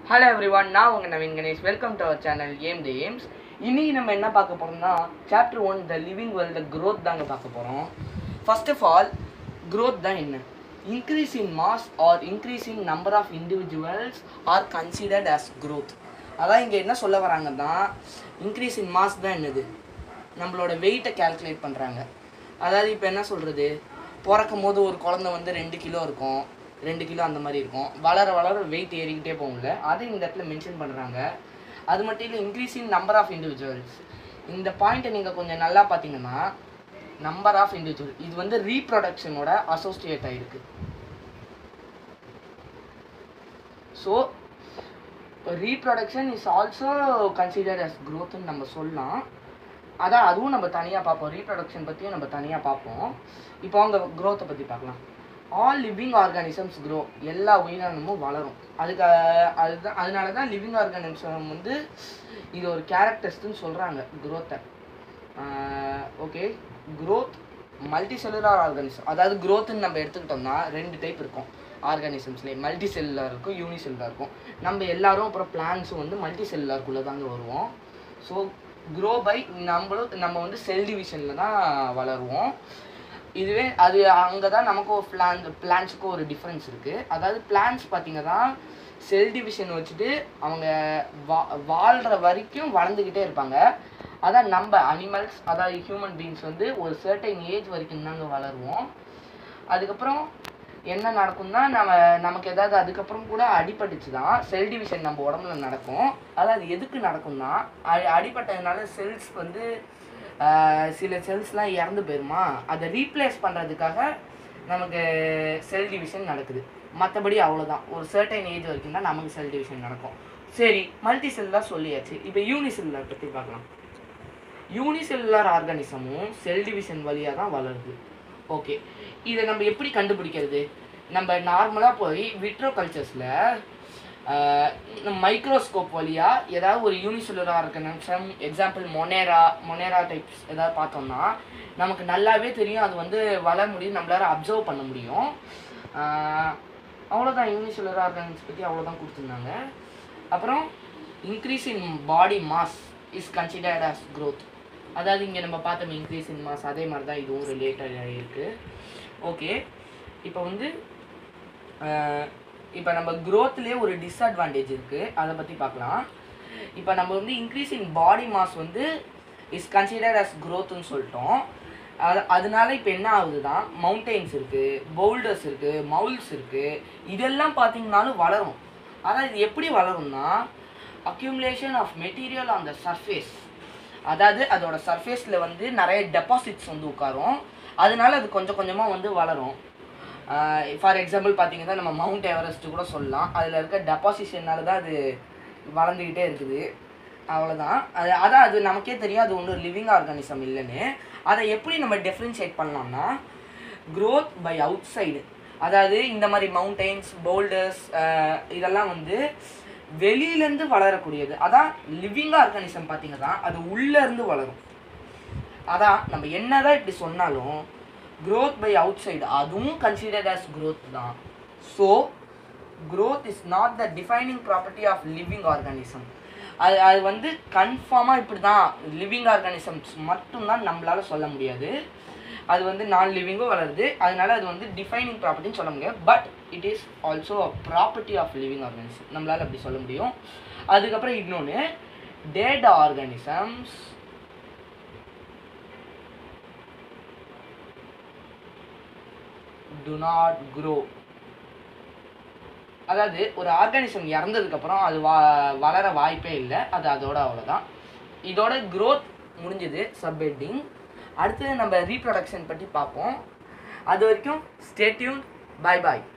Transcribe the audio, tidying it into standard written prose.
Hello everyone, நான் உங்கள் Naveen Ganesh. Welcome to our channel aim the aims. இன்றைக்கி நம்ம என்ன பார்க்க போகிறோம்னா chapter 1 the living world growth தாங்க பார்க்க போகிறோம். ஃபர்ஸ்ட் ஆஃப் ஆல் growth தான் என்ன? Increase in mass or increase in number of individuals are considered as growth. அதான் இங்கே என்ன சொல்ல வராங்கன்னா இன்க்ரீஸ் இன் மாஸ் தான் என்னது, நம்மளோட வெயிட்டை கேல்குலேட் பண்ணுறாங்க. அதாவது இப்போ என்ன சொல்கிறது, பிறக்கும் போது ஒரு குழந்தை வந்து 2 கிலோ இருக்கும், 2 கிலோ அந்த மாதிரி இருக்கும். வளர வளர வெயிட் ஏறிக்கிட்டே போகும்ல, அதை இந்த இடத்துல மென்ஷன் பண்ணுறாங்க. அது மட்டும் இல்லை, increase in number of individuals. இந்த பாயிண்ட்டை நீங்கள் கொஞ்சம் நல்லா பார்த்தீங்கன்னா நம்பர் ஆஃப் இண்டிவிஜுவல் இது வந்து ரீப்ரொடக்ஷனோட அசோசியேட் ஆகிருக்கு. So reproduction is also considered as க்ரோத்ன்னு நம்ம சொல்லலாம். அதான் அதுவும் நம்ம தனியாக பார்ப்போம், ரீப்ரொடக்ஷன் பற்றியும் நம்ம தனியாக பார்ப்போம். இப்போ அவங்க க்ரோத்தை பற்றி பார்க்கலாம். ஆல் லிவிங் ஆர்கானிசம்ஸ் க்ரோ, எல்லா உயிரினமும் வளரும். அதனால தான் லிவிங் ஆர்கானிசம் வந்து இது ஒரு கேரக்டரிஸ்ட்னு சொல்கிறாங்க க்ரோத்தை. Okay, growth multicellular organism. அதாவது க்ரோத்துன்னு நம்ம எடுத்துக்கிட்டோம்னா 2 டைப் இருக்கும் ஆர்கானிசம்ஸ்லேயே. மல்டி செல்லுலார் இருக்கும், யூனி செல்லுலார் இருக்கும். நம்ம எல்லாரும் அப்புறம் பிளான்ஸும் வந்து மல்டி செல்லுலாருக்குள்ளே தாங்க வருவோம். ஸோ க்ரோ பை நம்ம வந்து செல் டிவிஷனில் தான் வளருவோம். இதுவே அது அங்கே தான் நமக்கு ஒரு பிளான்ஸுக்கும் ஒரு டிஃப்ரென்ஸ் இருக்குது. அதாவது பிளான்ஸ் பார்த்திங்கன்னா செல் டிவிஷன் வச்சுட்டு அவங்க வாழ்கிற வரைக்கும் வளர்ந்துக்கிட்டே இருப்பாங்க. அதான் நம்ம அனிமல்ஸ், அதாவது ஹியூமன் பீயிங்ஸ் வந்து ஒரு சர்டைன் ஏஜ் வரைக்கும் தாங்க வளருவோம். அதுக்கப்புறம் என்ன நடக்கும்னா நமக்கு ஏதாவது அதுக்கப்புறம் கூட அடிபட்டுச்சு தான் செல் டிவிஷன் நம்ம உடம்புல நடக்கும். அதாவது எதுக்கு நடக்கும்னா அடிபட்டதுனால செல்ஸ் வந்து சில செல்ஸ்லாம் இறந்து போயிருமா, அதை ரீப்ளேஸ் பண்ணுறதுக்காக நமக்கு செல் டிவிஷன் நடக்குது. மற்றபடி அவ்வளோதான், ஒரு சர்டைன் ஏஜ் வரைக்கும் தான் நமக்கு செல் டிவிஷன் நடக்கும். சரி, மல்டி செல்லுலார் சொல்லியாச்சு. இப்போ யூனிசெல்லுலார் பற்றி பார்க்கலாம். யூனிசெல்லுலார் ஆர்கானிசமும் செல் டிவிஷன் வழியாக தான் வளருது. ஓகே, இதை நம்ம எப்படி கண்டுபிடிக்கிறது? நம்ம நார்மலாக போய் விட்ரோ கல்ச்சர்ஸில் மைக்ரோஸ்கோப் வழியாக ஏதாவது ஒரு unicellular organism, example monera types ஏதாவது பார்த்தோம்னா நமக்கு நல்லாவே தெரியும் அது வந்து வளர முடியும், நம்மளால அப்சர்வ் பண்ண முடியும். அவ்வளோதான், யூனிசெல்லுலார் ஆர்கானிசம் பற்றி அவ்வளோதான் கொடுத்துருந்தாங்க. அப்புறம் increase in body mass is considered as growth. அதாவது இங்கே நம்ம பார்த்தோம் இன்க்ரீஸ் இன் மாஸ், அதே மாதிரி தான் இதுவும் ரிலேட்டடாக இருக்குது. ஓகே, இப்போ வந்து இப்போ நம்ம க்ரோத்லேயே ஒரு டிஸ்அட்வான்டேஜ் இருக்குது, அதை பற்றி பார்க்கலாம். இப்போ நம்ம வந்து இன்க்ரீஸ் இன் பாடி மாஸ் வந்து இஸ் கன்சிடர்ட் அஸ் க்ரோத்துன்னு சொல்லிட்டோம். அதனால இப்போ என்ன ஆகுது தான், மவுண்டெயின்ஸ் இருக்குது, பவுல்டர்ஸ் இருக்குது, மவுல்ஸ் இருக்குது, இதெல்லாம் பார்த்தீங்கன்னாலும் வளரும். அதாவது இது எப்படி வளரும்னா accumulation of material on the surface. அதாவது அதோட சர்ஃபேஸில் வந்து நிறைய டெபாசிட்ஸ் வந்து உட்காரும், அதனால அது கொஞ்சம் கொஞ்சமாக வந்து வளரும். ஃபார் எக்ஸாம்பிள் பார்த்தீங்கன்னா நம்ம மவுண்ட் எவரெஸ்ட்டு கூட சொல்லலாம். அதில் இருக்க டெபாசிஷன்னால தான் அது வளர்ந்துக்கிட்டே இருக்குது. அவ்வளோதான். அதான் அது நமக்கே தெரியும் அது ஒன்றும் லிவிங் ஆர்கானிசம் இல்லைன்னு. அதை எப்படி நம்ம டிஃப்ரென்ஷியேட் பண்ணலாம்னா க்ரோத் பை அவுட் சைடு. அதாவது இந்த மாதிரி மவுண்டெயின்ஸ், பவுல்டர்ஸ் இதெல்லாம் வந்து வெளியிலேருந்து வளரக்கூடியது. அதான் லிவிங் ஆர்கானிசம் பார்த்தீங்கன்னா அது உள்ளேருந்து வளரும். அதான் நம்ம என்ன தான் இப்படி சொன்னாலும் growth by outside அதுவும் considered as growth தான். So growth is not the defining property of living organism. அது வந்து கன்ஃபார்மாக இப்படி தான் லிவிங் ஆர்கானிசம்ஸ் மட்டும்தான் நம்மளால சொல்ல முடியாது. அது வந்து நான் லிவிங்கும் வளருது, அதனால அது வந்து டிஃபைனிங் ப்ராப்பர்ட்டின்னு சொல்ல முடியாது. But it is also a property of living organism, நம்மளால் அப்படி சொல்ல முடியும். அதுக்கப்புறம் இன்னொன்று, dead organisms do not grow. அதாவது ஒரு ஆர்கானிசம் இறந்ததுக்கப்புறம் அது வளர வாய்ப்பே இல்லை, அது அதோட அவ்வளோதான். இதோட க்ரோத் முடிஞ்சது, சப்ஹெட்டிங். அடுத்தது நம்ம ரீப்ரொடக்ஷன் பற்றி பார்ப்போம். அது வரைக்கும் ஸ்டே டியூன், பை பாய்.